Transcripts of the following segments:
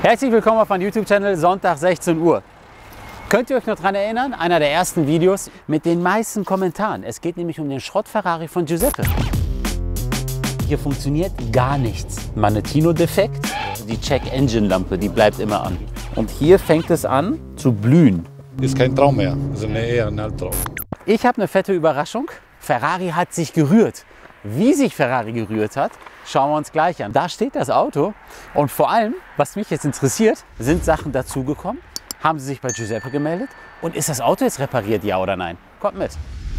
Herzlich willkommen auf meinem YouTube-Channel, Sonntag 16 Uhr. Könnt ihr euch noch daran erinnern? Einer der ersten Videos mit den meisten Kommentaren. Es geht nämlich um den Schrott-Ferrari von Giuseppe. Hier funktioniert gar nichts. Manettino-Defekt, die Check-Engine-Lampe, die bleibt immer an. Und hier fängt es an zu blühen. Ist kein Traum mehr, ist eher ein Albtraum. Ich habe eine fette Überraschung. Ferrari hat sich gerührt. Wie sich Ferrari gerührt hat, schauen wir uns gleich an. Da steht das Auto und vor allem, was mich jetzt interessiert, sind Sachen dazugekommen. Haben sie sich bei Giuseppe gemeldet? Und ist das Auto jetzt repariert, ja oder nein? Kommt mit.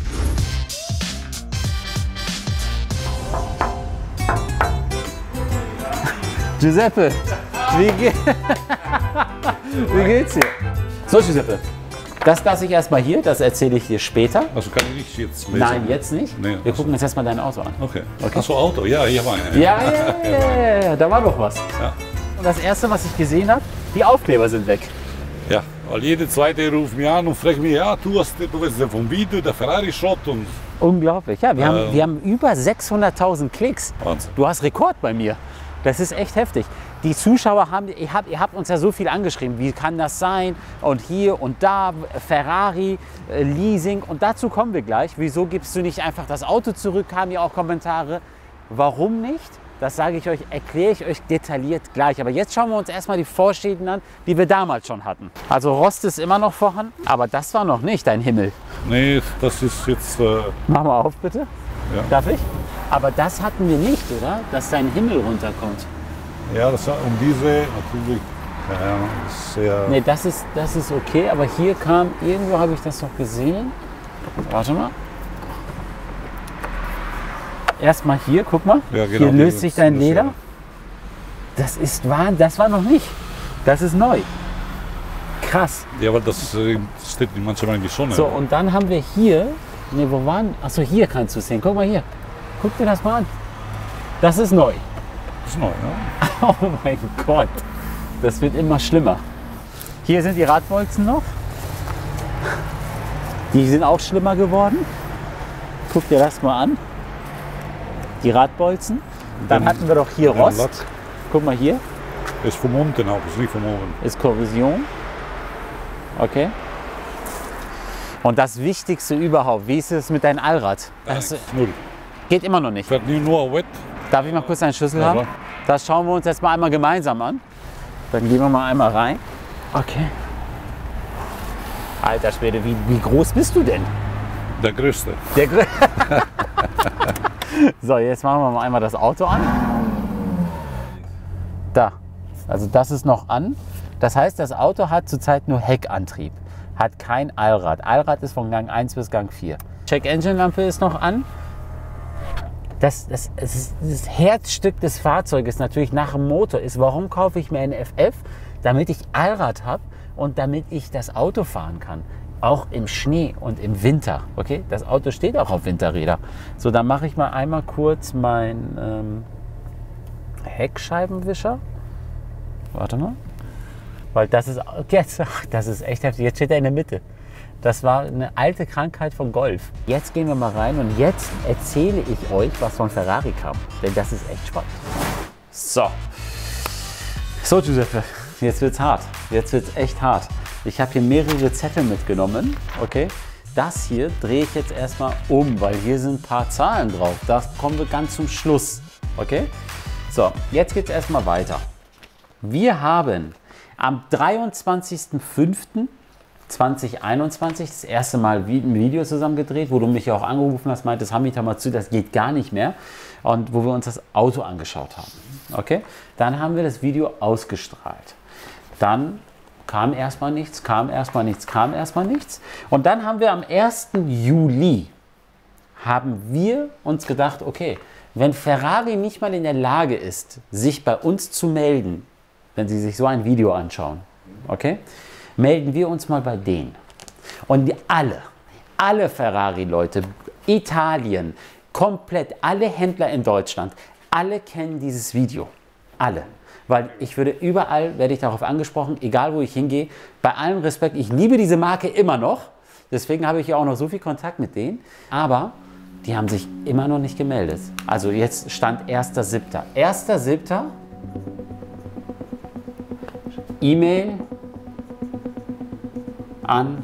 Giuseppe, wie geht's dir? So, Giuseppe, das lasse ich erstmal hier, das erzähle ich dir später. Also kann ich nicht jetzt lesen? Nein, jetzt nicht. Nee, Wir gucken uns erstmal dein Auto an. Okay. Achso, Auto, ja, hier war einer. Ja, da war doch was. Ja. Und das erste, was ich gesehen habe, die Aufkleber sind weg. Ja, weil jede zweite ruft mich an und fragt mich, ja, du weißt ja vom Video, der Ferrari-Schrott und... Unglaublich, ja, wir haben über 600.000 Klicks. Wahnsinn. Du hast Rekord bei mir. Das ist echt heftig. Die Zuschauer haben, ihr habt uns ja so viel angeschrieben, wie kann das sein? Und hier und da, Ferrari, Leasing. Und dazu kommen wir gleich. Wieso gibst du nicht einfach das Auto zurück? Kamen ja auch Kommentare. Warum nicht? Das sage ich euch, erkläre ich euch detailliert gleich. Aber jetzt schauen wir uns erstmal die Vorschäden an, die wir damals schon hatten. Also Rost ist immer noch vorhanden, aber das war noch nicht dein Himmel. Nee, das ist jetzt... Mach mal auf, bitte. Ja. Darf ich? Aber das hatten wir nicht, oder? Dass dein Himmel runterkommt. Ja, das war um diese natürlich... Ja, sehr... Nee, das ist okay, aber hier kam, irgendwo habe ich das doch gesehen. Warte mal. Erstmal hier, guck mal. Ja, genau, hier löst sich dein Leder. Das war noch nicht. Das ist neu. Krass. Ja, aber das steht manchmal in die Sonne. So, und dann haben wir hier, ne, wo waren? Achso, hier kannst du es sehen. Guck mal hier. Guck dir das mal an. Das ist neu. Das ist neu, ne? Oh mein Gott. Das wird immer schlimmer. Hier sind die Radbolzen noch. Die sind auch schlimmer geworden. Guck dir das mal an. Die Radbolzen. Dann hatten wir doch hier Rost. Lack. Guck mal hier. Ist vom unten auch, ist nicht vom oben. Ist Korrosion. Okay. Und das Wichtigste überhaupt, wie ist es mit deinem Allrad? Das Null. geht immer noch nicht. Fährt nur wet. Darf ich mal kurz einen Schlüssel Ja, haben? klar. Das schauen wir uns jetzt mal einmal gemeinsam an. Dann gehen wir mal einmal rein. Okay. Alter Schwede, wie groß bist du denn? Der größte. Der So, jetzt machen wir mal einmal das Auto an. Da. Also das ist noch an. Das heißt, das Auto hat zurzeit nur Heckantrieb. Hat kein Allrad. Allrad ist von Gang 1 bis Gang 4. Check-Engine-Lampe ist noch an. Das Herzstück des Fahrzeuges natürlich nach dem Motor ist, warum kaufe ich mir eine FF? Damit ich Allrad habe und damit ich das Auto fahren kann. Auch im Schnee und im Winter. Okay? Das Auto steht auch auf Winterräder. So, dann mache ich mal einmal kurz meinen Heckscheibenwischer. Warte mal. Weil das ist echt heftig. Jetzt steht er in der Mitte. Das war eine alte Krankheit von Golf. Jetzt gehen wir mal rein und jetzt erzähle ich euch, was von Ferrari kam. Denn das ist echt spannend. So. So, Giuseppe. Jetzt wird's hart. Jetzt wird's echt hart. Ich habe hier mehrere Zettel mitgenommen. Okay. Das hier drehe ich jetzt erstmal um, weil hier sind ein paar Zahlen drauf. Da kommen wir ganz zum Schluss. Okay. So, jetzt geht's erstmal weiter. Wir haben am 23.05.2021 das erste Mal ein Video zusammen gedreht, wo du mich ja auch angerufen hast, meintest, Hamid, hör mal zu, das geht gar nicht mehr. Und wo wir uns das Auto angeschaut haben. Okay? Dann haben wir das Video ausgestrahlt. Dann kam erstmal nichts, kam erstmal nichts, kam erstmal nichts. Und dann haben wir am 1. Juli haben wir uns gedacht, okay, wenn Ferrari nicht mal in der Lage ist, sich bei uns zu melden, wenn sie sich so ein Video anschauen, okay, melden wir uns mal bei denen. Und alle Ferrari-Leute, Italien, komplett alle Händler in Deutschland, alle kennen dieses Video. Alle. Weil ich werde ich darauf angesprochen, egal wo ich hingehe, bei allem Respekt, ich liebe diese Marke immer noch, deswegen habe ich ja auch noch so viel Kontakt mit denen, aber die haben sich immer noch nicht gemeldet. Also jetzt stand 1.7. 1.7. E-Mail an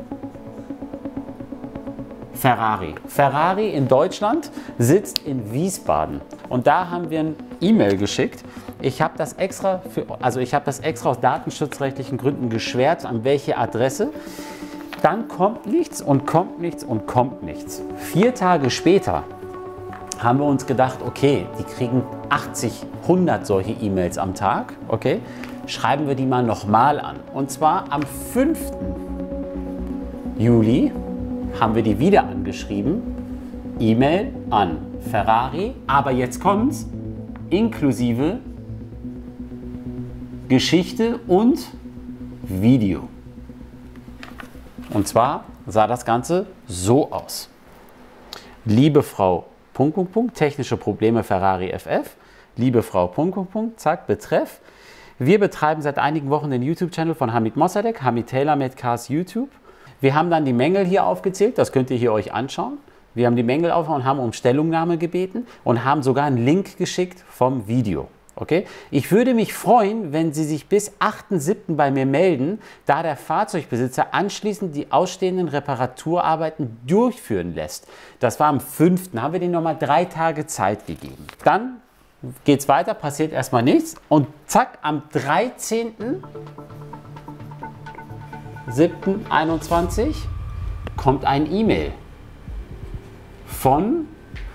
Ferrari. Ferrari in Deutschland sitzt in Wiesbaden und da haben wir ein E-Mail geschickt. Ich habe das extra aus datenschutzrechtlichen Gründen geschwärzt, an welche Adresse. Dann kommt nichts und kommt nichts und kommt nichts. 4 Tage später haben wir uns gedacht, okay, die kriegen 80, 100 solche E-Mails am Tag, okay, schreiben wir die mal nochmal an. Und zwar am 5. Juli haben wir die wieder angeschrieben, E-Mail an Ferrari, aber jetzt kommt's, inklusive Geschichte und Video. Und zwar sah das Ganze so aus. Liebe Frau, technische Probleme Ferrari FF. Liebe Frau, zack, Betreff. Wir betreiben seit einigen Wochen den YouTube-Channel von Hamid Mossadegh, Hamid TaylorMade Cars YouTube. Wir haben dann die Mängel hier aufgezählt, das könnt ihr hier euch anschauen. Wir haben die Mängel aufgehauen und haben um Stellungnahme gebeten und haben sogar einen Link geschickt vom Video. Okay? Ich würde mich freuen, wenn Sie sich bis 8.7. bei mir melden, da der Fahrzeugbesitzer anschließend die ausstehenden Reparaturarbeiten durchführen lässt. Das war am 5. haben wir denen nochmal 3 Tage Zeit gegeben. Dann geht es weiter, passiert erstmal nichts und zack, am 13.07.21 kommt ein E-Mail von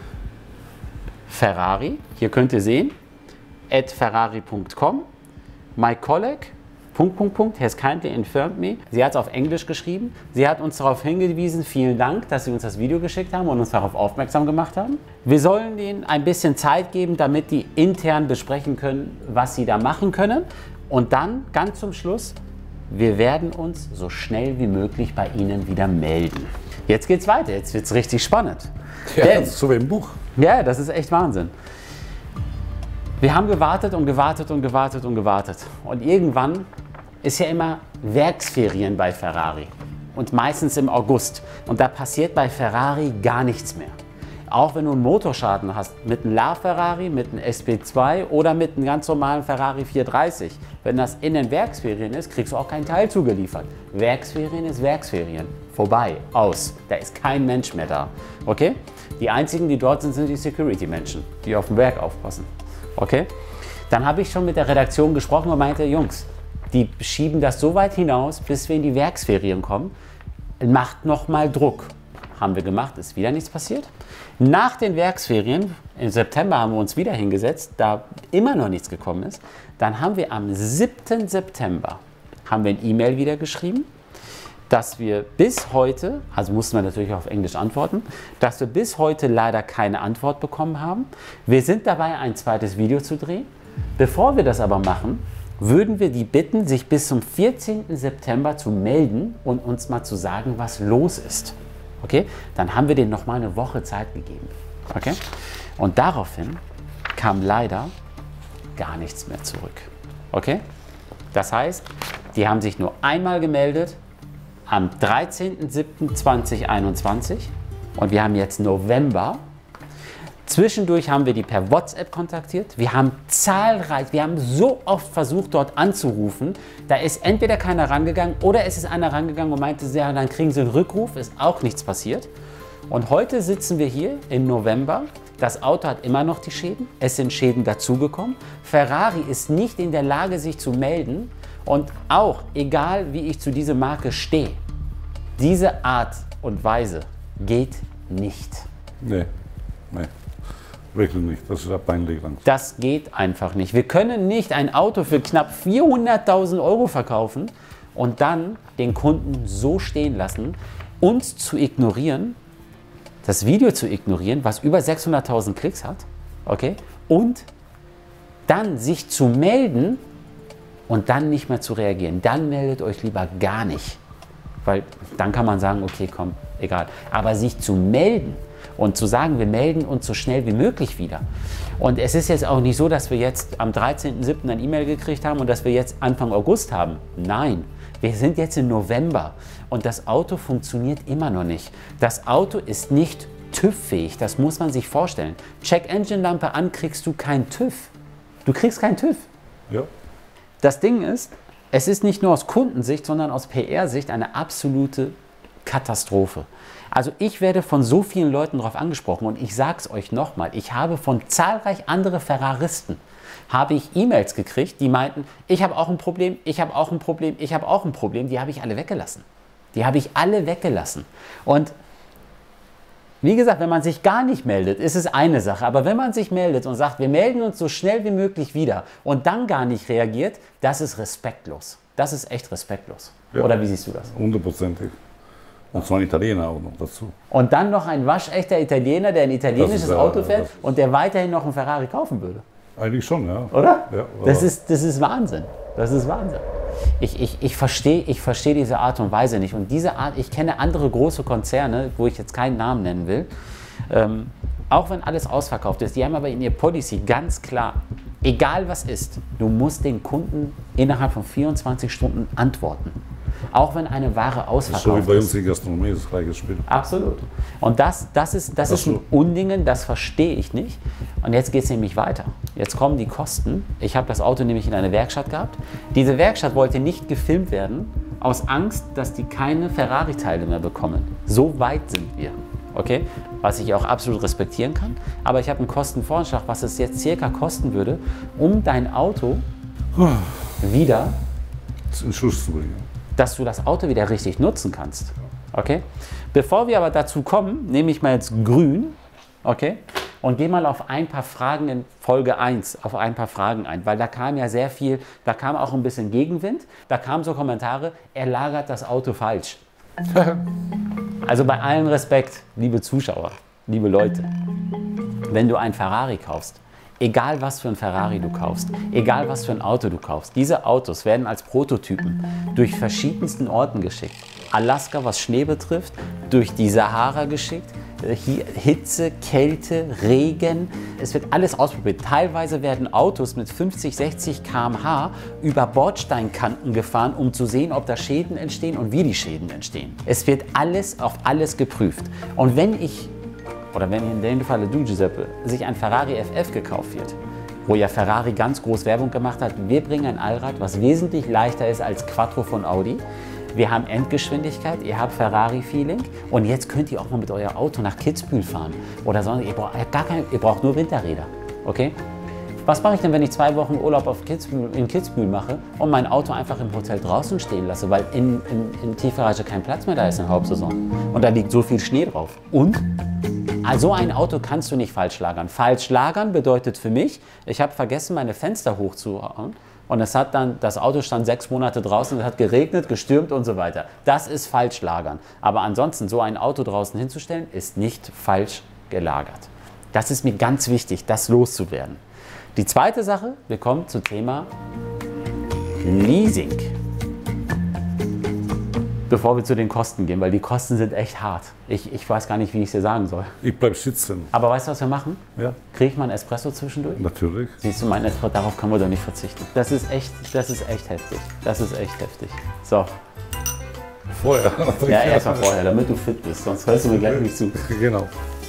Ferrari, hier könnt ihr sehen, @ferrari.com. My colleague, has kindly informed me. Sie hat es auf Englisch geschrieben. Sie hat uns darauf hingewiesen, vielen Dank, dass Sie uns das Video geschickt haben und uns darauf aufmerksam gemacht haben. Wir sollen denen ein bisschen Zeit geben, damit die intern besprechen können, was sie da machen können. Und dann, ganz zum Schluss, wir werden uns so schnell wie möglich bei Ihnen wieder melden. Jetzt geht's weiter, jetzt wird es richtig spannend. Ja, das ist so wie ein Buch. Ja, das ist echt Wahnsinn. Wir haben gewartet und gewartet und gewartet und gewartet. Und irgendwann ist ja immer Werksferien bei Ferrari. Und meistens im August. Und da passiert bei Ferrari gar nichts mehr. Auch wenn du einen Motorschaden hast, mit einem LaFerrari, mit einem SP2 oder mit einem ganz normalen Ferrari 430. Wenn das in den Werksferien ist, kriegst du auch kein Teil zugeliefert. Werksferien ist Werksferien. Vorbei, aus. Da ist kein Mensch mehr da. Okay? Die einzigen, die dort sind, sind die Security-Menschen, die auf dem Werk aufpassen. Okay? Dann habe ich schon mit der Redaktion gesprochen und meinte, Jungs, die schieben das so weit hinaus, bis wir in die Werksferien kommen. Macht nochmal Druck. Haben wir gemacht, ist wieder nichts passiert. Nach den Werksferien, im September haben wir uns wieder hingesetzt, da immer noch nichts gekommen ist. Dann haben wir am 7. September haben wir ein E-Mail wieder geschrieben, dass wir bis heute, also mussten wir natürlich auf Englisch antworten, dass wir bis heute leider keine Antwort bekommen haben. Wir sind dabei, ein zweites Video zu drehen. Bevor wir das aber machen, würden wir die bitten, sich bis zum 14. September zu melden und uns mal zu sagen, was los ist. Okay? Dann haben wir denen nochmal eine Woche Zeit gegeben. Okay? Und daraufhin kam leider gar nichts mehr zurück. Okay? Das heißt, die haben sich nur einmal gemeldet, am 13.07.2021 und wir haben jetzt November. Zwischendurch haben wir die per WhatsApp kontaktiert. Wir haben so oft versucht, dort anzurufen. Da ist entweder keiner rangegangen oder es ist einer rangegangen und meinte, ja, dann kriegen Sie einen Rückruf. Ist auch nichts passiert. Und heute sitzen wir hier im November. Das Auto hat immer noch die Schäden. Es sind Schäden dazugekommen. Ferrari ist nicht in der Lage, sich zu melden. Und auch, egal wie ich zu dieser Marke stehe, diese Art und Weise geht nicht. Nee, nee, wirklich nicht. Das ist ja peinlich langsam. Das geht einfach nicht. Wir können nicht ein Auto für knapp 400.000 Euro verkaufen und dann den Kunden so stehen lassen, uns zu ignorieren, das Video zu ignorieren, was über 600.000 Klicks hat, okay, und dann sich zu melden und dann nicht mehr zu reagieren. Dann meldet euch lieber gar nicht, weil dann kann man sagen, okay, komm, egal. Aber sich zu melden und zu sagen, wir melden uns so schnell wie möglich wieder. Und es ist jetzt auch nicht so, dass wir jetzt am 13.07. ein E-Mail gekriegt haben und dass wir jetzt Anfang August haben. Nein, wir sind jetzt im November und das Auto funktioniert immer noch nicht. Das Auto ist nicht TÜV-fähig, das muss man sich vorstellen. Check-Engine-Lampe an, kriegst du keinen TÜV. Du kriegst keinen TÜV. Ja. Das Ding ist, es ist nicht nur aus Kundensicht, sondern aus PR-Sicht eine absolute Katastrophe. Also ich werde von so vielen Leuten darauf angesprochen und ich sage es euch nochmal, ich habe von zahlreich anderen Ferraristen, habe ich E-Mails gekriegt, die meinten, ich habe auch ein Problem, ich habe auch ein Problem, ich habe auch ein Problem, die habe ich alle weggelassen. Die habe ich alle weggelassen. Und wie gesagt, wenn man sich gar nicht meldet, ist es eine Sache. Aber wenn man sich meldet und sagt, wir melden uns so schnell wie möglich wieder und dann gar nicht reagiert, das ist respektlos. Das ist echt respektlos. Ja. Oder wie siehst du das? 100%ig. Und zwar ein Italiener auch noch dazu. Und dann noch ein waschechter Italiener, der ein italienisches Auto fährt das ist und der weiterhin noch einen Ferrari kaufen würde. Eigentlich schon, ja. Oder? Ja, das ist Wahnsinn. Das ist Wahnsinn. Ich verstehe diese Art und Weise nicht. Und diese Art, ich kenne andere große Konzerne, wo ich jetzt keinen Namen nennen will, auch wenn alles ausverkauft ist, die haben aber in ihr Policy ganz klar, egal was ist, du musst den Kunden innerhalb von 24 Stunden antworten. Auch wenn eine Ware ausverkauft ist. So wie bei uns in Gastronomie ist das gleiche Spiel. Absolut. Und das ist ein Undingen, das verstehe ich nicht. Und jetzt geht es nämlich weiter. Jetzt kommen die Kosten. Ich habe das Auto nämlich in einer Werkstatt gehabt. Diese Werkstatt wollte nicht gefilmt werden, aus Angst, dass die keine Ferrari-Teile mehr bekommen. So weit sind wir. Okay? Was ich auch absolut respektieren kann. Aber ich habe einen Kostenvoranschlag, was es jetzt circa kosten würde, um dein Auto wieder in Schuss zu bringen. Dass du das Auto wieder richtig nutzen kannst. Okay? Bevor wir aber dazu kommen, nehme ich mal jetzt grün, okay? Und gehe mal auf ein paar Fragen in Folge 1, auf ein paar Fragen ein, weil da kam ja sehr viel, da kam auch ein bisschen Gegenwind, da kamen so Kommentare, er lagert das Auto falsch. Also bei allem Respekt, liebe Zuschauer, liebe Leute, wenn du ein Ferrari kaufst, egal was für ein Ferrari du kaufst, egal was für ein Auto du kaufst, diese Autos werden als Prototypen durch verschiedensten Orten geschickt. Alaska, was Schnee betrifft, durch die Sahara geschickt, hier Hitze, Kälte, Regen, es wird alles ausprobiert. Teilweise werden Autos mit 50, 60 km/h über Bordsteinkanten gefahren, um zu sehen, ob da Schäden entstehen und wie die Schäden entstehen. Es wird alles auf alles geprüft. Und wenn in dem Falle du, Giuseppe, sich ein Ferrari FF gekauft wird, wo ja Ferrari ganz groß Werbung gemacht hat, wir bringen ein Allrad, was wesentlich leichter ist als Quattro von Audi. Wir haben Endgeschwindigkeit, ihr habt Ferrari-Feeling und jetzt könnt ihr auch mal mit eurem Auto nach Kitzbühel fahren. Oder sonst, ihr braucht nur Winterräder. Okay? Was mache ich denn, wenn ich 2 Wochen Urlaub in Kitzbühel mache und mein Auto einfach im Hotel draußen stehen lasse, weil in Tiefgarage kein Platz mehr da ist in der Hauptsaison und da liegt so viel Schnee drauf. Und so ein Auto kannst du nicht falsch lagern. Falsch lagern bedeutet für mich, ich habe vergessen, meine Fenster hochzuhauen und das Auto stand 6 Monate draußen, es hat geregnet, gestürmt und so weiter. Das ist falsch lagern. Aber ansonsten so ein Auto draußen hinzustellen, ist nicht falsch gelagert. Das ist mir ganz wichtig, das loszuwerden. Die zweite Sache, wir kommen zum Thema Leasing. Bevor wir zu den Kosten gehen, weil die Kosten sind echt hart. Ich weiß gar nicht, wie ich es dir sagen soll. Ich bleib sitzen. Aber weißt du, was wir machen? Ja. Kriege ich mal einen Espresso zwischendurch? Natürlich. Siehst du, mein Espresso, darauf können wir doch nicht verzichten. Das ist echt heftig. Das ist echt heftig. So. Vorher. Ja, erstmal vorher, damit du fit bist, sonst hörst du mir gleich nicht zu. Genau.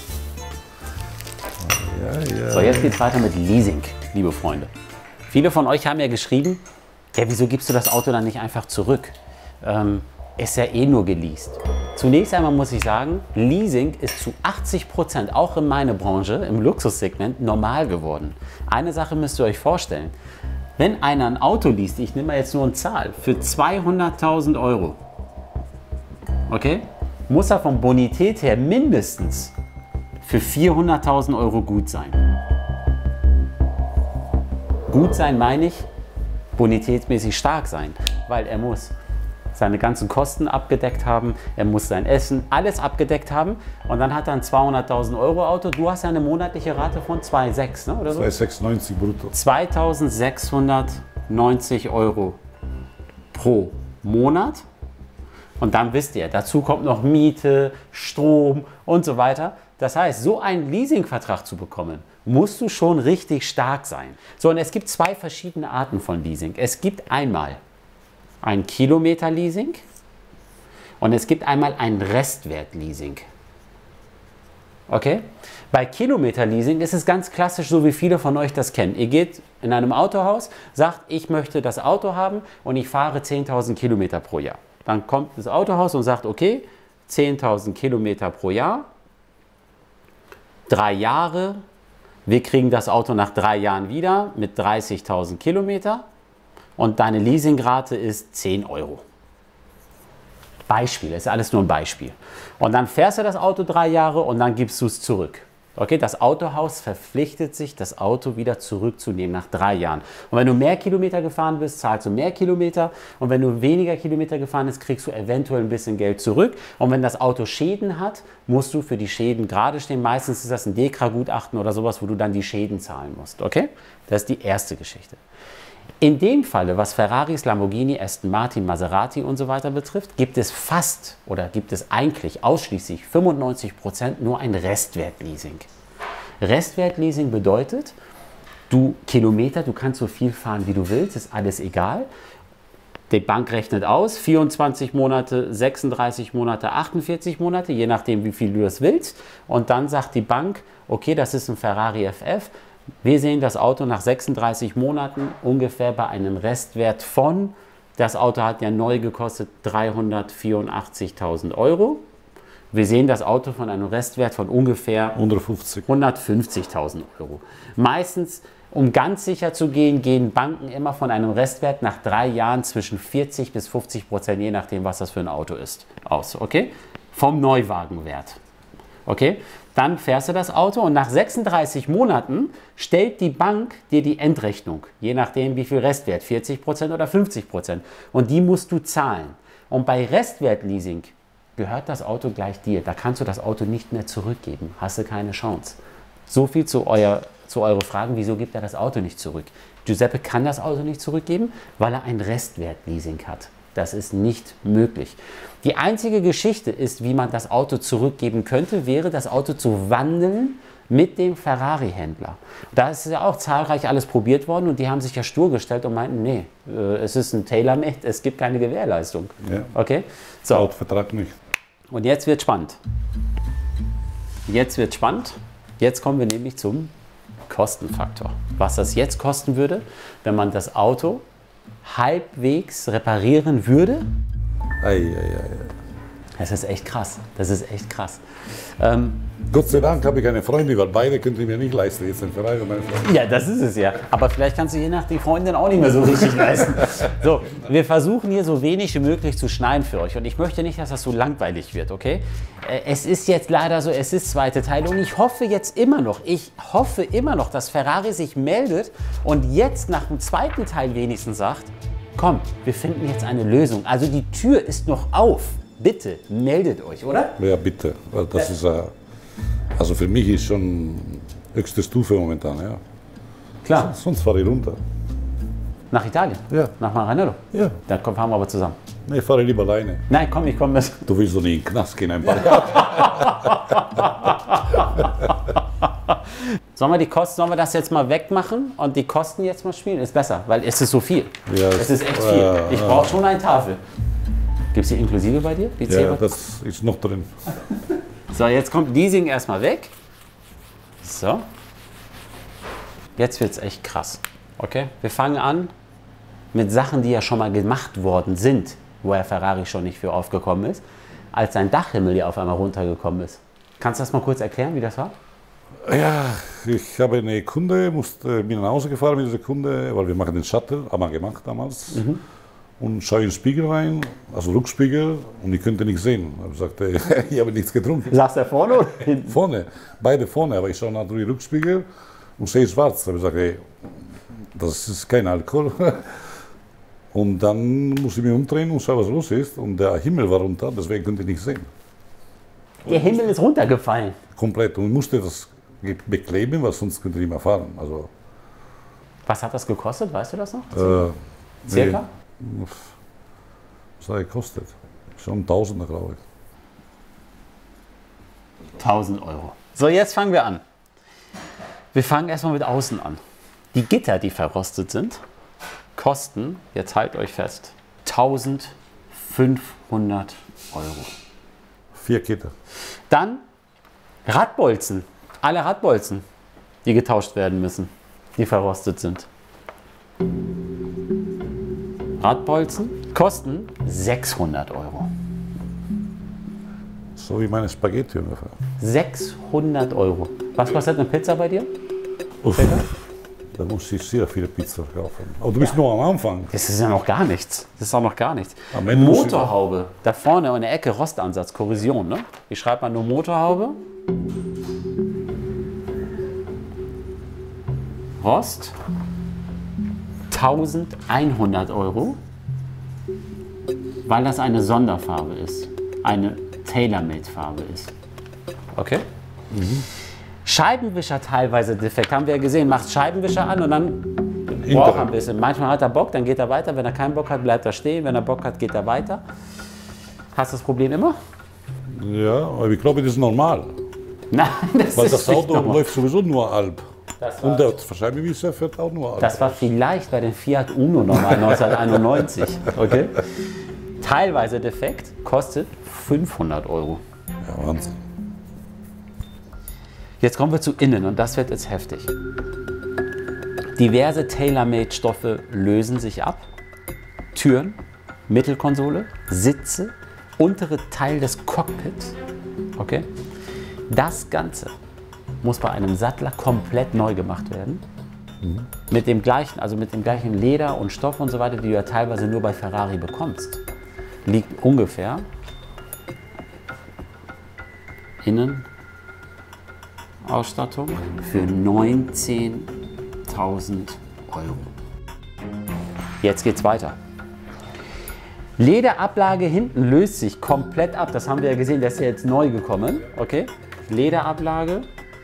Ja. So, jetzt geht's weiter mit Leasing, liebe Freunde. Viele von euch haben ja geschrieben, ja, wieso gibst du das Auto dann nicht einfach zurück? Ist ja eh nur geleast. Zunächst einmal muss ich sagen, Leasing ist zu 80%, auch in meiner Branche, im Luxussegment, normal geworden. Eine Sache müsst ihr euch vorstellen. Wenn einer ein Auto liest, ich nehme mal jetzt nur eine Zahl, für 200.000 Euro, okay, muss er von Bonität her mindestens für 400.000 Euro gut sein. Gut sein meine ich, bonitätsmäßig stark sein, weil er muss seine ganzen Kosten abgedeckt haben, er muss sein Essen, alles abgedeckt haben und dann hat er ein 200.000 Euro Auto. Du hast ja eine monatliche Rate von 2,6, ne, oder so? 2,690 brutto. 2.690 Euro pro Monat. Und dann wisst ihr, dazu kommt noch Miete, Strom und so weiter. Das heißt, so einen Leasingvertrag zu bekommen, musst du schon richtig stark sein. So, und es gibt 2 verschiedene Arten von Leasing. Es gibt einmal ein Kilometer-Leasing und es gibt einmal ein Restwert-Leasing. Okay? Bei Kilometerleasing ist es ganz klassisch, so wie viele von euch das kennen. Ihr geht in einem Autohaus, sagt, ich möchte das Auto haben und ich fahre 10.000 Kilometer pro Jahr. Dann kommt das Autohaus und sagt, okay, 10.000 Kilometer pro Jahr, 3 Jahre, wir kriegen das Auto nach 3 Jahren wieder mit 30.000 Kilometer und deine Leasingrate ist 10 Euro. Beispiel, ist alles nur ein Beispiel. Und dann fährst du das Auto 3 Jahre und dann gibst du es zurück. Okay, das Autohaus verpflichtet sich, das Auto wieder zurückzunehmen nach 3 Jahren. Und wenn du mehr Kilometer gefahren bist, zahlst du mehr Kilometer. Und wenn du weniger Kilometer gefahren bist, kriegst du eventuell ein bisschen Geld zurück. Und wenn das Auto Schäden hat, musst du für die Schäden gerade stehen. Meistens ist das ein Dekra-Gutachten oder sowas, wo du dann die Schäden zahlen musst. Okay, das ist die erste Geschichte. In dem Falle, was Ferraris, Lamborghini, Aston Martin, Maserati und so weiter betrifft, gibt es fast oder gibt es eigentlich ausschließlich 95% nur ein Restwertleasing. Restwertleasing bedeutet, du kannst so viel fahren, wie du willst, ist alles egal. Die Bank rechnet aus, 24 Monate, 36 Monate, 48 Monate, je nachdem, wie viel du das willst. Und dann sagt die Bank, okay, das ist ein Ferrari FF. Wir sehen das Auto nach 36 Monaten ungefähr bei einem Restwert von, das Auto hat ja neu gekostet 384.000 Euro. Wir sehen das Auto von einem Restwert von ungefähr 150.000 Euro. Meistens, um ganz sicher zu gehen, gehen Banken immer von einem Restwert nach 3 Jahren zwischen 40 bis 50%, je nachdem, was das für ein Auto ist, aus. Okay? Vom Neuwagenwert. Okay? Dann fährst du das Auto und nach 36 Monaten stellt die Bank dir die Endrechnung, je nachdem wie viel Restwert, 40% oder 50%. Und die musst du zahlen. Und bei Restwertleasing gehört das Auto gleich dir. Da kannst du das Auto nicht mehr zurückgeben. Hast du keine Chance. So viel zu eurer Frage, wieso gibt er das Auto nicht zurück? Giuseppe kann das Auto nicht zurückgeben, weil er ein Restwertleasing hat. Das ist nicht möglich. Die einzige Geschichte ist, wie man das Auto zurückgeben könnte, wäre das Auto zu wandeln mit dem Ferrari-Händler. Da ist ja auch zahlreich alles probiert worden und die haben sich ja stur gestellt und meinten, nee, es ist ein Tailor-Made, es gibt keine Gewährleistung. Ja. Okay? So. Laut Vertrag nicht. Und jetzt wird spannend. Jetzt wird spannend. Jetzt kommen wir nämlich zum Kostenfaktor. Was das jetzt kosten würde, wenn man das Auto halbwegs reparieren würde. Das ist echt krass. Das ist echt krass. Gott sei Dank habe ich eine Freundin, weil beide könnte ich mir nicht leisten. Jetzt sind Ferrari und meine Freundin. Ja, das ist es ja. Aber vielleicht kannst du je nach die Freundin auch nicht mehr so richtig leisten. So, wir versuchen hier so wenig wie möglich zu schneiden für euch. Und ich möchte nicht, dass das so langweilig wird, okay? Es ist jetzt leider so, es ist zweite Teil. Und ich hoffe immer noch, dass Ferrari sich meldet und jetzt nach dem zweiten Teil wenigstens sagt, komm, wir finden jetzt eine Lösung. Also die Tür ist noch auf. Bitte, meldet euch, oder? Ja, bitte. Weil das ist, also für mich ist schon höchste Stufe momentan, ja. Klar. Sonst fahre ich runter. Nach Italien? Ja. Nach Maranello? Ja. Dann fahren wir aber zusammen. Nee, ich fahre lieber alleine. Nein, komm, ich komme mit. Du willst doch nicht in den Knast gehen, ein paar Jahre. Sollen wir das jetzt mal wegmachen und die Kosten jetzt mal spielen? Ist besser, weil es ist so viel. Ja, es ist echt viel. Ich brauche schon eine Tafel. Gibt es die inklusive bei dir? Ja, das ist noch drin. So, jetzt kommt Leasing erstmal weg. So. Jetzt wird es echt krass. Okay? Wir fangen an mit Sachen, die ja schon mal gemacht worden sind, wo Herr Ferrari schon nicht für aufgekommen ist, als sein Dachhimmel hier auf einmal runtergekommen ist. Kannst du das mal kurz erklären, wie das war? Ja, ich habe eine Kunde, bin nach Hause gefahren mit dieser Kunde, weil wir machen den Shuttle, haben wir gemacht damals. Und schaue in den Spiegel rein, also Rückspiegel, und ich könnte nichts sehen. Ich sagte, ich habe nichts getrunken. Saß er vorne oder hinten? Vorne, beide vorne, aber ich schaue nach dem Rückspiegel und sehe schwarz. Da habe ich gesagt, hey, das ist kein Alkohol. Und dann muss ich mich umdrehen und schauen, was los ist. Und der Himmel war runter, deswegen konnte ich nichts sehen. Der Himmel ist runtergefallen? Komplett. Und ich musste das bekleben, weil sonst könnte ich nicht mehr fahren. Also, was hat das gekostet, weißt du das noch? Circa? Nee. Was hat er gekostet? Schon Tausender, glaube ich. 1000 Euro. So, jetzt fangen wir an. Wir fangen erstmal mit außen an. Die Gitter, die verrostet sind, kosten, jetzt haltet euch fest, 1500 Euro. 4 Gitter. Dann Radbolzen. Alle Radbolzen, die getauscht werden müssen, die verrostet sind. Radbolzen kosten 600 Euro. So wie meine Spaghetti ungefähr. 600 Euro. Was kostet eine Pizza bei dir? Uff, da muss ich sehr viele Pizza kaufen. Aber du bist nur am Anfang. Das ist ja noch gar nichts. Das ist auch noch gar nichts. Am Ende muss ich- Motorhaube. Da vorne in der Ecke Rostansatz, Korrosion. Ne? Wie schreibt man nur Motorhaube? Rost. 1100 Euro. Weil das eine Sonderfarbe ist. Eine Tailor-Made-Farbe ist. Okay? Scheibenwischer teilweise defekt. Haben wir ja gesehen. Macht Scheibenwischer an und dann braucht er ein bisschen. Manchmal hat er Bock, dann geht er weiter. Wenn er keinen Bock hat, bleibt er stehen. Wenn er Bock hat, geht er weiter. Hast du das Problem immer? Ja, aber ich glaube, das ist normal. Nein, das Weil ist das nicht Auto normal. läuft sowieso nur halb. Das war- Und der Scheibenwischer fährt auch nur halb. Das war vielleicht bei den Fiat Uno nochmal 1991. Okay? Teilweise defekt, kostet 500 Euro. Ja, Wahnsinn. Jetzt kommen wir zu innen und das wird jetzt heftig. Diverse Tailor-Made-Stoffe lösen sich ab. Türen, Mittelkonsole, Sitze, untere Teil des Cockpits. Okay? Das Ganze muss bei einem Sattler komplett neu gemacht werden. Mit dem gleichen, also mit dem gleichen Leder und Stoff und so weiter, die du ja teilweise nur bei Ferrari bekommst. Liegt ungefähr Innenausstattung für 19.000 Euro. Jetzt geht's weiter. Lederablage hinten löst sich komplett ab. Das haben wir ja gesehen, das ist ja jetzt neu gekommen. Okay? Lederablage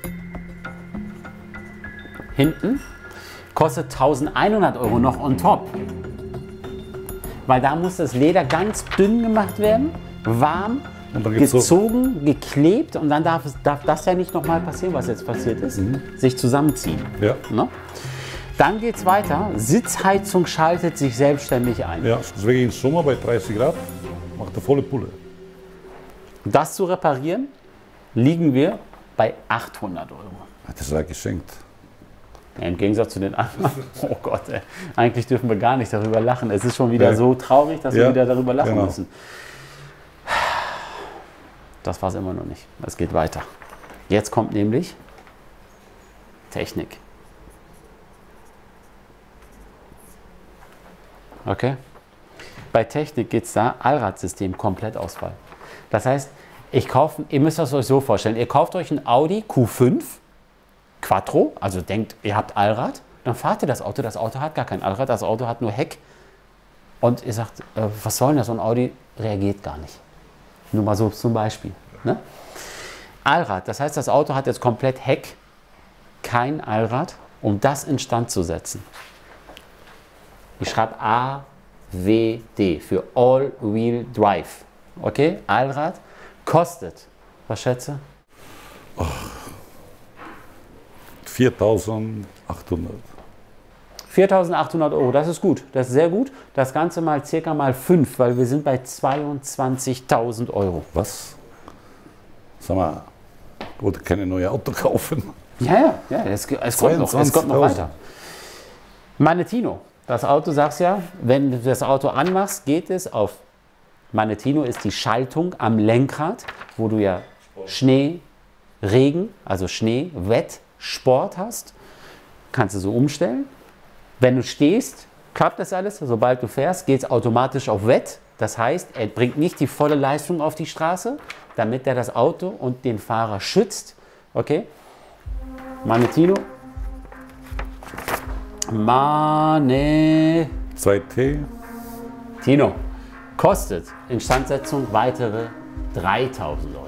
hinten kostet 1.100 Euro noch on top. Weil da muss das Leder ganz dünn gemacht werden, warm, Und dann geht's so. gezogen, geklebt und dann darf das ja nicht nochmal passieren, was jetzt passiert ist, sich zusammenziehen. Ja. Ne? Dann geht es weiter. Sitzheizung schaltet sich selbstständig ein. Ja, deswegen im Sommer bei 30 Grad macht er volle Pulle. Das zu reparieren, liegen wir bei 800 Euro. Das ist ja geschenkt. Ja, im Gegensatz zu den anderen. Oh Gott, ey. Eigentlich dürfen wir gar nicht darüber lachen. Es ist schon wieder so traurig, dass wir Ja, wieder darüber lachen genau. müssen. Das war es immer noch nicht. Es geht weiter. Jetzt kommt nämlich Technik. Okay? Bei Technik geht es da, Allradsystem, Komplettausfall. Das heißt, ihr müsst das euch so vorstellen, ihr kauft euch ein Audi Q5 Quattro, also denkt, ihr habt Allrad, dann fahrt ihr das Auto hat gar kein Allrad, das Auto hat nur Heck und ihr sagt, was soll denn das, so ein Audi reagiert gar nicht. Nur mal so zum Beispiel. Ne? Allrad, das heißt, das Auto hat jetzt komplett Heck, kein Allrad, um das instand zu setzen. Ich schreibe AWD für All-Wheel Drive. Okay, Allrad kostet, was schätze? 4.800. 4.800 Euro, das ist gut, das ist sehr gut. Das Ganze mal circa mal 5, weil wir sind bei 22.000 Euro. Was? Sag mal, ich wollte keine neue Auto kaufen. Ja, es kommt noch 22.000. weiter. Manetino, das Auto, sagst ja, wenn du das Auto anmachst, geht es auf. Manetino ist die Schaltung am Lenkrad, wo du ja Schnee, Regen, also Schnee, Wett, Sport hast. Kannst du so umstellen. Wenn du stehst, klappt das alles. Sobald du fährst, geht es automatisch auf Wett. Das heißt, er bringt nicht die volle Leistung auf die Straße, damit er das Auto und den Fahrer schützt. Okay? Manetino. 2T. Tino. Kostet Instandsetzung weitere 3.000 Euro.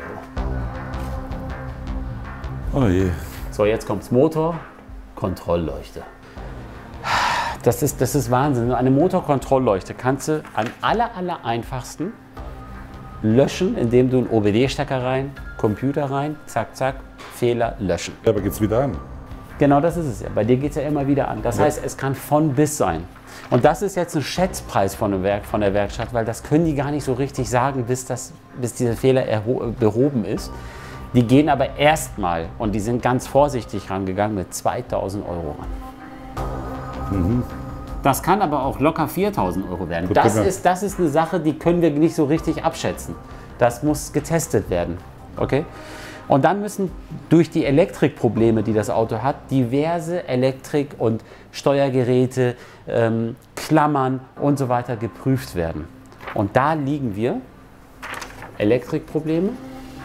Oh je. So, jetzt kommt's Motor, Kontrollleuchte. Das ist Wahnsinn. Eine Motorkontrollleuchte kannst du am aller einfachsten löschen, indem du einen OBD-Stecker rein, Computer rein, zack, zack, Fehler löschen. Ja, aber geht's wieder an? Genau das ist es ja. Bei dir geht es ja immer wieder an. Das heißt, es kann von bis sein. Und das ist jetzt ein Schätzpreis von der Werkstatt, weil das können die gar nicht so richtig sagen, bis dieser Fehler behoben ist. Die gehen aber erstmal, und die sind ganz vorsichtig rangegangen, mit 2.000 Euro ran. Das kann aber auch locker 4.000 Euro werden. Das ist eine Sache, die können wir nicht so richtig abschätzen. Das muss getestet werden. Okay? Und dann müssen durch die Elektrikprobleme, die das Auto hat, diverse Elektrik- und Steuergeräte, Klammern und so weiter geprüft werden. Und da liegen wir, Elektrikprobleme,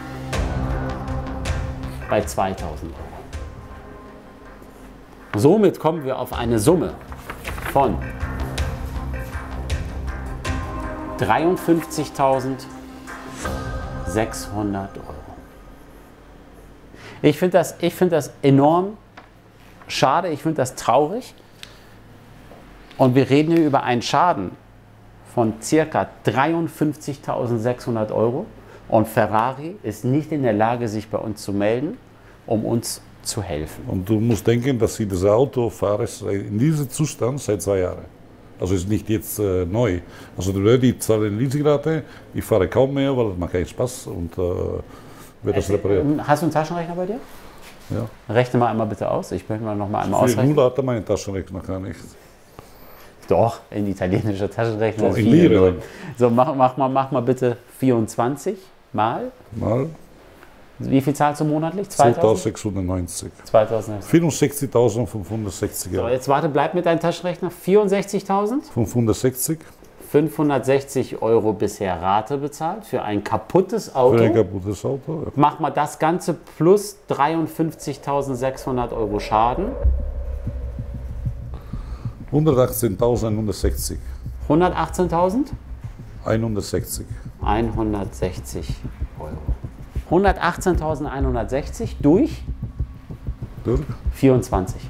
bei 2.000 Euro. Somit kommen wir auf eine Summe von 53.600 Euro. Ich finde das enorm schade, ich finde das traurig. Und wir reden hier über einen Schaden von ca. 53.600 Euro. Und Ferrari ist nicht in der Lage, sich bei uns zu melden, um uns zu helfen. Und du musst denken, dass ich das Auto fahre in diesem Zustand seit 2 Jahren. Also ist nicht jetzt neu. Also ich zahle eine Leasingrate, ich fahre kaum mehr, weil es macht keinen Spaß und wird das repariert. Hast du einen Taschenrechner bei dir? Ja. Rechne mal einmal bitte aus. Ich möchte mal noch mal einmal Für ausrechnen. 0 hat er meinen Taschenrechner gar nicht. Doch, in italienischer Taschenrechner Doch, ist in viel Lire. drin. So, mach mal bitte 24 mal. Wie viel zahlst du monatlich? 2.690. 2000. 64.560 So, Euro. jetzt warte, bleib mit deinem Taschenrechner. 64.000? 560 560 Euro bisher Rate bezahlt für ein kaputtes Auto. für ein kaputtes Auto. Ja. Mach mal das Ganze plus 53.600 Euro Schaden. 118.160. 118.000? 160. 160 Euro. 118.160 durch Durch 24.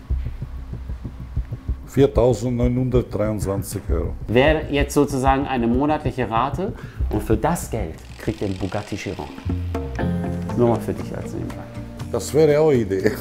4.923 Euro. Wäre jetzt sozusagen eine monatliche Rate und für das Geld kriegt ihr einen Bugatti Chiron. Nur mal für dich als Nebenbei. Das wäre auch eine Idee.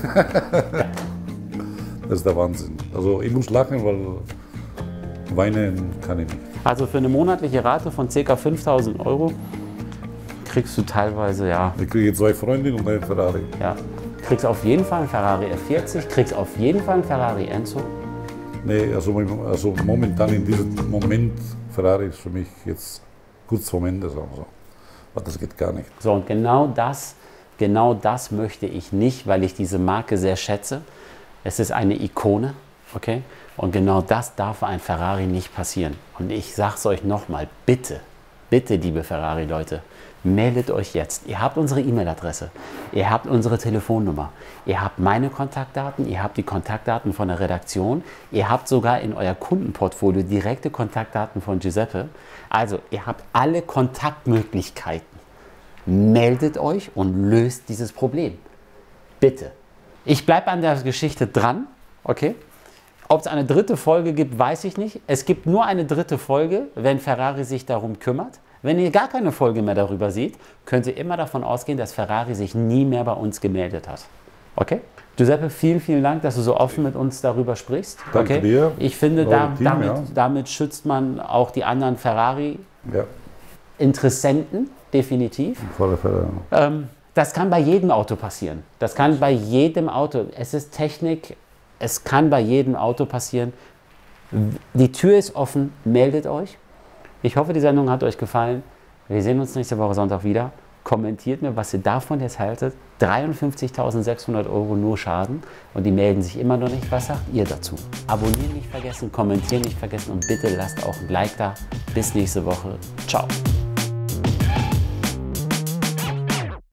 Das ist der Wahnsinn. Also ich muss lachen, weil weinen kann ich nicht. Also für eine monatliche Rate von ca. 5.000 Euro kriegst du teilweise, ja, Ich kriege 2 Freundinnen und einen Ferrari. kriegst auf jeden Fall einen Ferrari F40, kriegst auf jeden Fall einen Ferrari Enzo. Nee, also momentan in diesem Moment, Ferrari ist für mich jetzt kurz vorm Ende. So. Aber das geht gar nicht. So, und genau das möchte ich nicht, weil ich diese Marke sehr schätze. Es ist eine Ikone, okay? Und genau das darf ein Ferrari nicht passieren. Und ich sage es euch nochmal, bitte, bitte, liebe Ferrari-Leute, meldet euch jetzt. Ihr habt unsere E-Mail-Adresse, ihr habt unsere Telefonnummer, ihr habt meine Kontaktdaten, ihr habt die Kontaktdaten von der Redaktion, ihr habt sogar in euer Kundenportfolio direkte Kontaktdaten von Giuseppe. Also, ihr habt alle Kontaktmöglichkeiten. Meldet euch und löst dieses Problem. Bitte. Ich bleibe an der Geschichte dran, okay? Ob es eine dritte Folge gibt, weiß ich nicht. Es gibt nur eine dritte Folge, wenn Ferrari sich darum kümmert. Wenn ihr gar keine Folge mehr darüber seht, könnt ihr immer davon ausgehen, dass Ferrari sich nie mehr bei uns gemeldet hat. Okay? Giuseppe, vielen, vielen Dank, dass du so offen mit uns darüber sprichst. Danke dir. Ich finde, Team, damit schützt man auch die anderen Ferrari-Interessenten, definitiv. Volle Fälle. Das kann bei jedem Auto passieren. Das kann bei jedem Auto. Es ist Technik, es kann bei jedem Auto passieren. Die Tür ist offen, meldet euch. Ich hoffe, die Sendung hat euch gefallen. Wir sehen uns nächste Woche Sonntag wieder. Kommentiert mir, was ihr davon jetzt haltet. 53.600 Euro nur Schaden und die melden sich immer noch nicht. Was sagt ihr dazu? Abonnieren nicht vergessen, kommentieren nicht vergessen und bitte lasst auch ein Like da. Bis nächste Woche. Ciao.